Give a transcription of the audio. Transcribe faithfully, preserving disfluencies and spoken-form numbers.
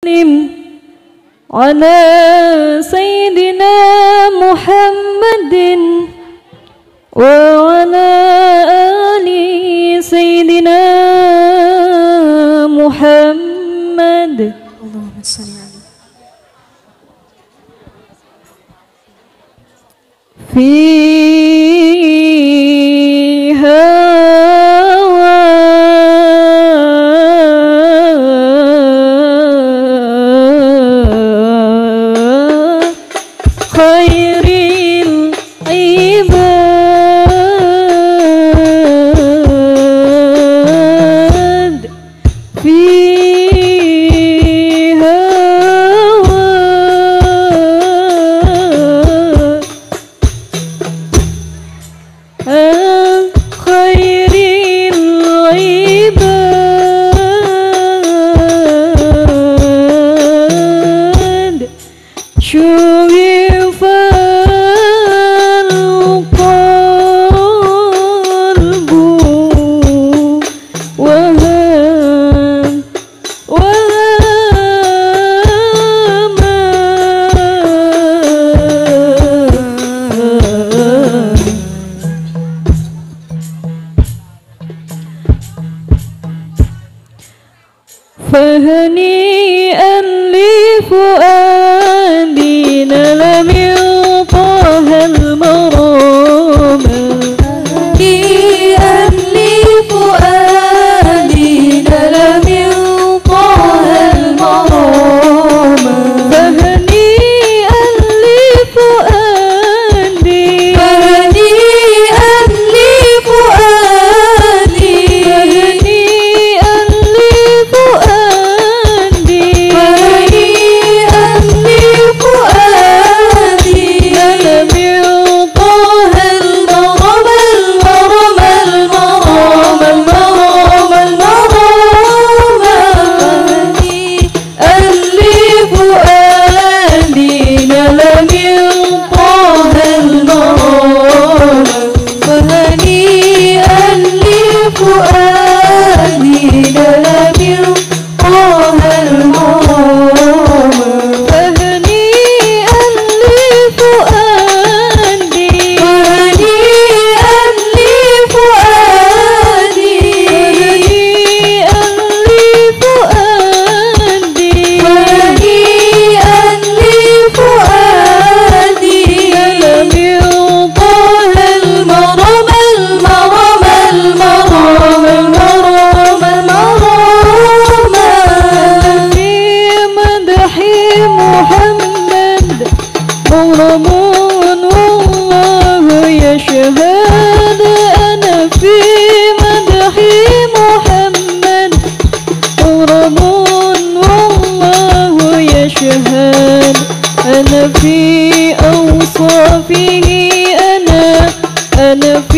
على سيدنا محمد وعلى آل سيدنا محمد. اللهم صل عليه. فيها خير العباد فيها خير العباد شوف القلب وهام وهام فهنيئا لفؤادي نال من طه المرام. هنيئا لفؤادي نال من طه المرام. فهنيئا لفؤادي فهنيئا لفؤادي فهنيئا لفؤادي فهنيئا لفؤادي نال من طه المرام المرام المرام المرام المرام. فهنيئا لفؤادي نال من طه المرام. فهنيئا لفؤادي نال من طه المرام. فهنيئا لفؤادي فهنيئا لفؤادي فهنيئا لفؤادي فهنيئا لفؤادي نال من طه المرام المرام المرام المرام المرام. في مدح محمد مغرم والله يشهد. أنا في مدح محمد مغرم والله يشهد. أنا في أوصافه أنا أنا